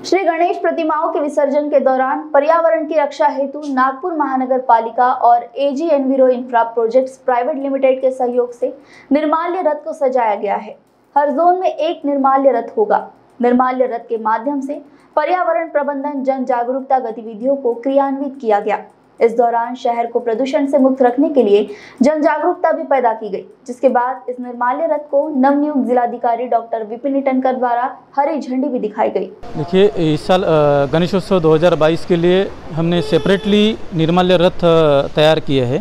श्री गणेश प्रतिमाओं के विसर्जन के दौरान पर्यावरण की रक्षा हेतु नागपुर महानगर पालिका और AG Enviro Infra Projects Private Limited के सहयोग से निर्माल्य रथ को सजाया गया है। हर जोन में एक निर्माल्य रथ होगा। निर्माल्य रथ के माध्यम से पर्यावरण प्रबंधन जन जागरूकता गतिविधियों को क्रियान्वित किया गया। इस दौरान शहर को प्रदूषण से मुक्त रखने के लिए जन जागरूकता भी पैदा की गई, जिसके बाद इस निर्माल्य रथ को नवनियुक्त जिलाधिकारी डॉक्टर विपिन ईटनकर द्वारा हरी झंडी भी दिखाई गई। देखिए, इस साल गणेशोत्सव 2022 के लिए हमने सेपरेटली निर्माल्य रथ तैयार किए हैं।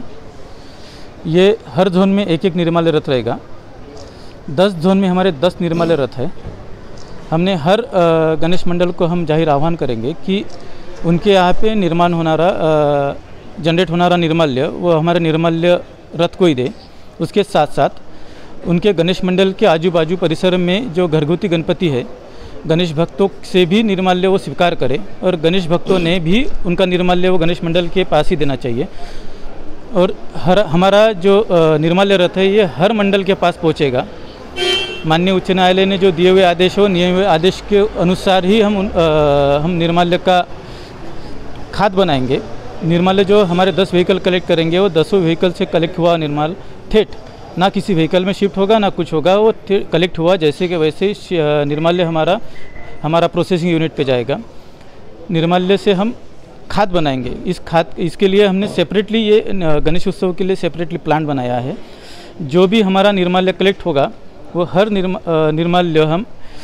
ये हर जोन में एक एक निर्माल्य रथ रहेगा। 10 जोन में हमारे 10 निर्माल्य रथ है। हमने हर गणेश मंडल को हम जाहिर आह्वान करेंगे कि उनके यहाँ पे निर्माण होनारा जनरेट होनारा निर्माल्य वो हमारे निर्माल्य रथ को ही दे। उसके साथ साथ उनके गणेश मंडल के आजू बाजू परिसर में जो घरगुती गणपति है, गणेश भक्तों से भी निर्माल्य वो स्वीकार करे और गणेश भक्तों ने भी उनका निर्माल्य वो गणेश मंडल के पास ही देना चाहिए। और हमारा जो निर्माल्य रथ है ये हर मंडल के पास पहुँचेगा। माननीय उच्च न्यायालय ने जो दिए हुए आदेश हो, निये हुए आदेश के अनुसार ही हम निर्माल्य का खाद बनाएंगे। निर्माल्य जो हमारे 10 व्हीकल कलेक्ट करेंगे वो 10 व्हीकल से कलेक्ट हुआ निर्माल ठेठ ना किसी व्हीकल में शिफ्ट होगा ना कुछ होगा, वो कलेक्ट हुआ जैसे कि वैसे निर्माल्य हमारा प्रोसेसिंग यूनिट पे जाएगा। निर्माल्य से हम खाद बनाएंगे। इसके लिए हमने सेपरेटली ये गणेश उत्सव के लिए सेपरेटली प्लांट बनाया है। जो भी हमारा निर्माल्य कलेक्ट होगा वो हर निर्माल्य हम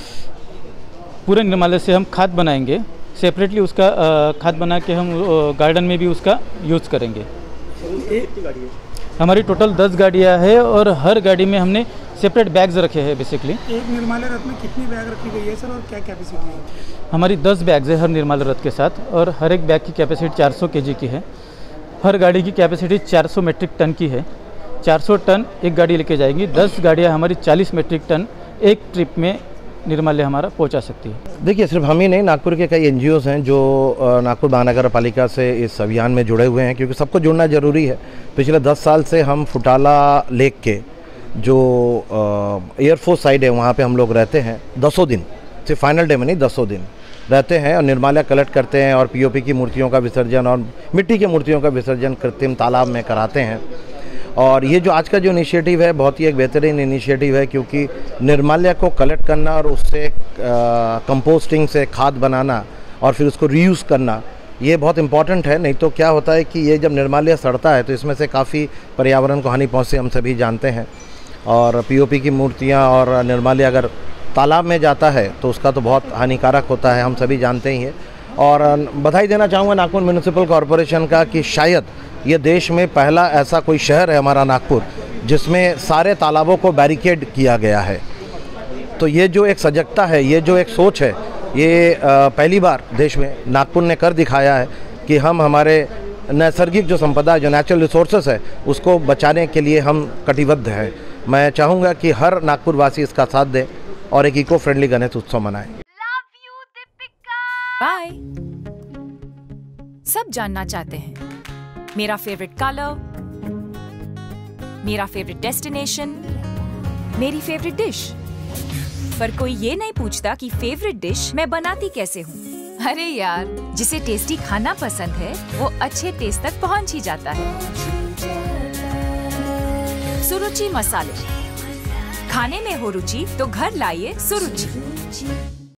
पूरे निर्माल्य से हम खाद बनाएंगे। सेपरेटली उसका खाद बना के हम गार्डन में भी उसका यूज़ करेंगे। हमारी टोटल 10 गाड़ियाँ हैं और हर गाड़ी में हमने सेपरेट बैग्स रखे हैं। बेसिकली एक निर्माल्य रथ में कितनी बैग रखी गई है सर, और क्या कैपेसिटी है? हमारी 10 बैग्स है हर निर्माल्य रथ के साथ, और हर एक बैग की कैपेसिटी 400 kg की है। हर गाड़ी की कैपेसिटी 400 मेट्रिक टन की है। 400 टन एक गाड़ी लेके जाएगी। 10 गाड़ियाँ हमारी 40 मेट्रिक टन एक ट्रिप में निर्माल्य हमारा पहुंचा सकती है। देखिए, सिर्फ हम ही नहीं, नागपुर के कई NGOs हैं जो नागपुर महानगर पालिका से इस अभियान में जुड़े हुए हैं, क्योंकि सबको जुड़ना ज़रूरी है। पिछले 10 साल से हम फुटाला लेक के जो एयरफोर्स साइड है वहाँ पे हम लोग रहते हैं। 10 दिन, सिर्फ फाइनल डे में नहीं, 10 दिन रहते हैं और निर्माल्य कलेक्ट करते हैं और POP की मूर्तियों का विसर्जन और मिट्टी की मूर्तियों का विसर्जन कृत्रिम तालाब में कराते हैं। और ये जो आज का जो इनिशिएटिव है बहुत ही एक बेहतरीन इनिशिएटिव है, क्योंकि निर्माल्य को कलेक्ट करना और उससे कंपोस्टिंग से खाद बनाना और फिर उसको रीयूज़ करना, ये बहुत इम्पॉर्टेंट है। नहीं तो क्या होता है कि ये जब निर्माल्य सड़ता है तो इसमें से काफ़ी पर्यावरण को हानि पहुँचती, हम सभी जानते हैं। और POP की मूर्तियाँ और निर्माल्य अगर तालाब में जाता है तो उसका तो बहुत हानिकारक होता है, हम सभी जानते ही हैं। और बधाई देना चाहूँगा नागपुर म्यूनिसिपल कॉरपोरेशन का कि शायद ये देश में पहला ऐसा कोई शहर है हमारा नागपुर जिसमें सारे तालाबों को बैरिकेड किया गया है। तो ये जो एक सजगता है, ये जो एक सोच है, ये पहली बार देश में नागपुर ने कर दिखाया है कि हम हमारे नैसर्गिक जो संपदा, जो नेचुरल रिसोर्सेस है, उसको बचाने के लिए हम कटिबद्ध हैं। मैं चाहूँगा कि हर नागपुर वासी इसका साथ दें और एक इको फ्रेंडली गणेश उत्सव मनाएं। बाय। सब जानना चाहते हैं मेरा फेवरेट कलर, मेरा फेवरेट डेस्टिनेशन, मेरी फेवरेट डिश, पर कोई ये नहीं पूछता कि फेवरेट डिश मैं बनाती कैसे हूँ। अरे यार, जिसे टेस्टी खाना पसंद है वो अच्छे टेस्ट तक पहुँच ही जाता है। सुरुचि मसाले, खाने में हो रुचि तो घर लाइए सुरुचि।